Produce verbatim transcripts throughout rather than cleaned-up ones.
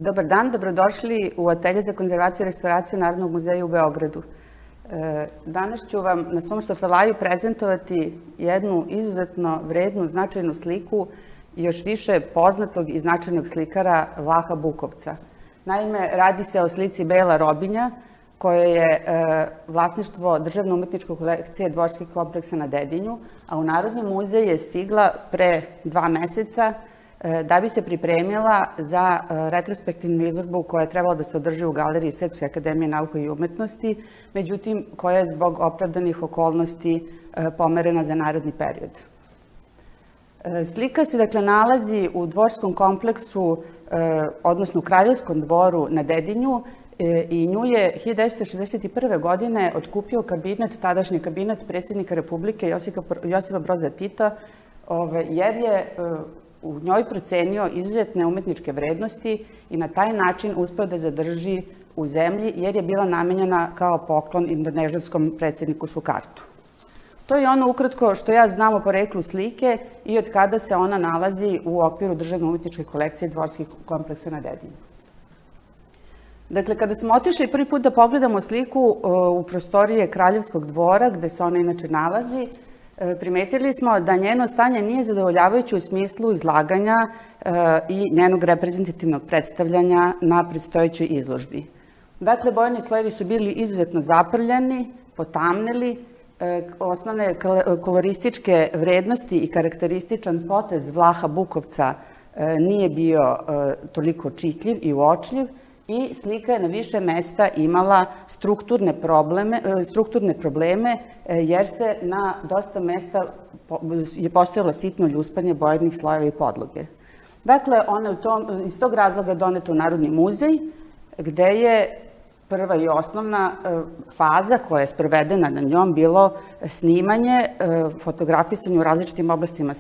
Dobar dan, dobrodošli u Atelje za konzervaciju i restauraciju Narodnog muzeja u Beogradu. Danas ću vam na svom štafelaju prezentovati jednu izuzetno vrednu, značajnu sliku još više poznatog i značajnog slikara Vlaha Bukovca. Naime, radi se o slici Bela Robinja, koja je vlasništvo Državne umetničke kolekcije Dvorskih kompleksa na Dedinju, a u Narodni muzej je stigla pre dva meseca da bi se pripremila za retrospektivnu izložbu koja je trebala da se održi u Galeriji Srpske akademije nauka i umetnosti, međutim koja je zbog opravdanih okolnosti pomerena za naredni period. Slika se dakle nalazi u Dvorskom kompleksu, odnosno u Kraljevskom dvoru na Dedinju, i nju je hiljadu devetsto šezdeset prve. godine otkupio kabinet, tadašnji kabinet predsjednika Republike Josipa Broza Tita, jer je u njoj procenio izuzetne umetničke vrednosti i na taj način uspeo da zadrži u zemlji, jer je bila namenjena kao poklon indonežanskom predsjedniku Sukartu. To je ono ukratko što ja znam o poreklu slike i od kada se ona nalazi u okviru Državne umetničke kolekcije Dvorskih kompleksa na Dedinju. Dakle, kada smo otišli prvi put da pogledamo sliku u prostorije Kraljevskog dvora, gde se ona inače nalazi, primetili smo da njeno stanje nije zadovoljavajuće u smislu izlaganja i njenog reprezentativnog predstavljanja na predstojećoj izložbi. Dakle, bojni slojevi su bili izuzetno zaprljani, potamneli, osnovne kolorističke vrednosti i karakterističan potez Vlaha Bukovca nije bio toliko čitljiv i uočljiv i slika je na više mesta imala strukturne probleme, jer se na dosta mesta je postojalo sitno ljuspanje bojnih slojeva i podloge. Dakle, ona je iz tog razloga doneta u Narodni muzej, gde je prva i osnovna faza koja je sprovedena na njom bilo snimanje, fotografisanje u različitim oblastima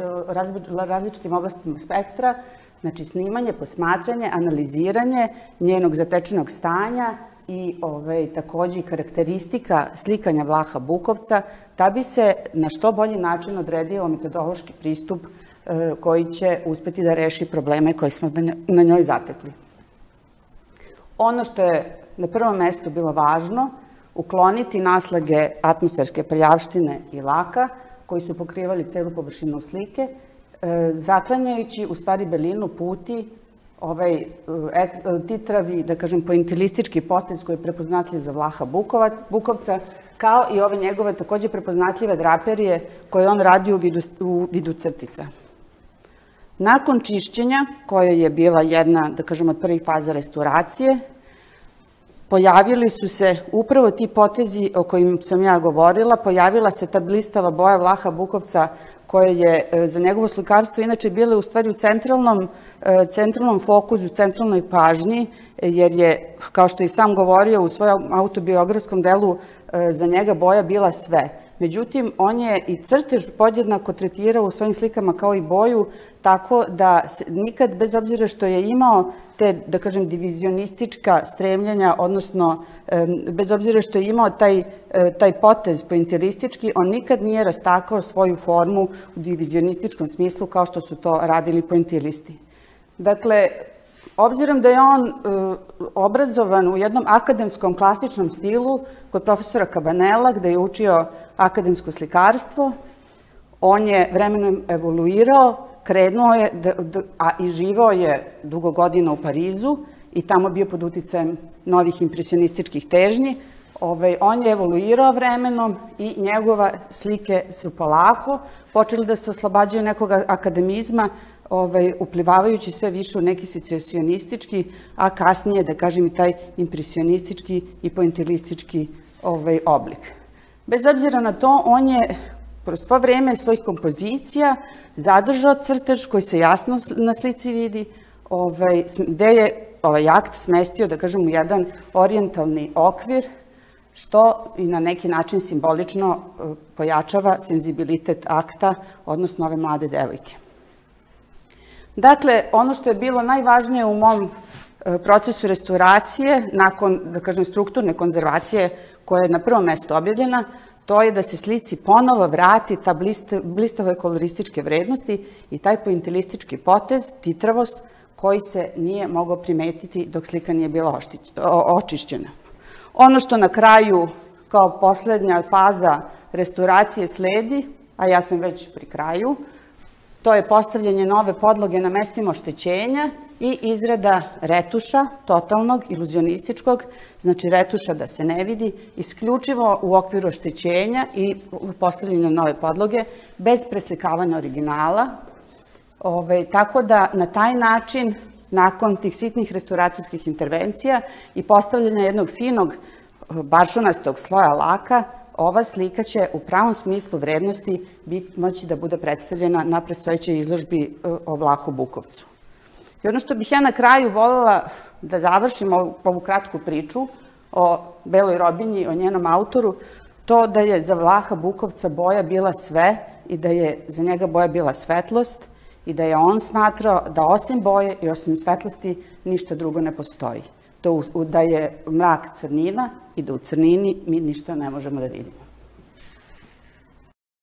spektra, znači snimanje, posmatranje, analiziranje njenog zatečenog stanja i takođe i karakteristika slikanja Vlaha Bukovca, da bi se na što bolji način odredio metodološki pristup koji će uspeti da reši probleme koje smo na njoj zatekli. Ono što je na prvom mestu bilo važno, ukloniti naslage atmosferske prljavštine i laka koji su pokrivali celu površinu slike, zaklanjajući u stvari belinu puti ovaj titravi, da kažem, pointilistički potez koji je prepoznatljiv za Vlaha Bukovca, kao i ove njegove takođe prepoznatljive draperije koje on radi u vidu crtica. Nakon čišćenja, koja je bila jedna, da kažem, od prvih faza restauracije, pojavili su se upravo ti potezi o kojim sam ja govorila, pojavila se ta blistava boja Vlaha Bukovca koja je za njegovo slikarstvo inače bila u stvari u centralnom fokusu, u centralnoj pažnji, jer je, kao što je i sam govorio u svojom autobiografskom delu, za njega boja bila sve. Međutim, on je i crtež podjednako tretirao u svojim slikama kao i boju, tako da nikad, bez obzira što je imao te, da kažem, divizionistička stremljenja, odnosno bez obzira što je imao taj potez pointilistički, on nikad nije rastakao svoju formu u divizionističkom smislu kao što su to radili pointilisti. Dakle, obzirom da je on obrazovan u jednom akademskom klasičnom stilu kod profesora Cabanela, gde je učio akademsko slikarstvo, on je vremenom evoluirao, krenuo je, a i živao je dugo godina u Parizu i tamo bio pod uticajem novih impresionističkih težnji. On je evoluirao vremenom i njegove slike su polako počeli da se oslobađaju nekog akademizma, uplivavajući sve više u neki secesionistički, a kasnije, da kažem, i taj impresionistički i pointilistički oblik. Bez obzira na to, on je kroz svo vreme svojih kompozicija zadržao crtež koji se jasno na slici vidi, gde je ovaj akt smestio, da kažem, u jedan orijentalni okvir, što i na neki način simbolično pojačava senzibilitet akta, odnosno ove mlade devojke. Dakle, ono što je bilo najvažnije u mom procesu restauracije, nakon, da kažem, strukturne konzervacije koja je na prvom mestu objavljena, to je da se slici ponovo vrati ta blistave kolorističke vrednosti i taj pointilistički potez, titravost, koji se nije mogao primetiti dok slika nije bila očišćena. Ono što na kraju, kao poslednja faza restauracije sledi, a ja sam već pri kraju, to je postavljanje nove podloge na mestima oštećenja i izrada retuša, totalnog, iluzionističkog, znači retuša da se ne vidi, isključivo u okviru oštećenja i postavljanja nove podloge, bez preslikavanja originala. Tako da na taj način, nakon tih sitnih restauratorskih intervencija i postavljanja jednog finog baršunastog sloja laka, ova slika će u pravom smislu vrednosti moći da bude predstavljena na predstojećoj izložbi o Vlahu Bukovcu. I ono što bih ja na kraju voljela da završim ovu kratku priču o Beloj robinji, o njenom autoru, to da je za Vlaha Bukovca boja bila sve i da je za njega boja bila svetlost i da je on smatrao da osim boje i osim svetlosti ništa drugo ne postoji. Da je mrak crnina i da u crnini mi ništa ne možemo da vidimo.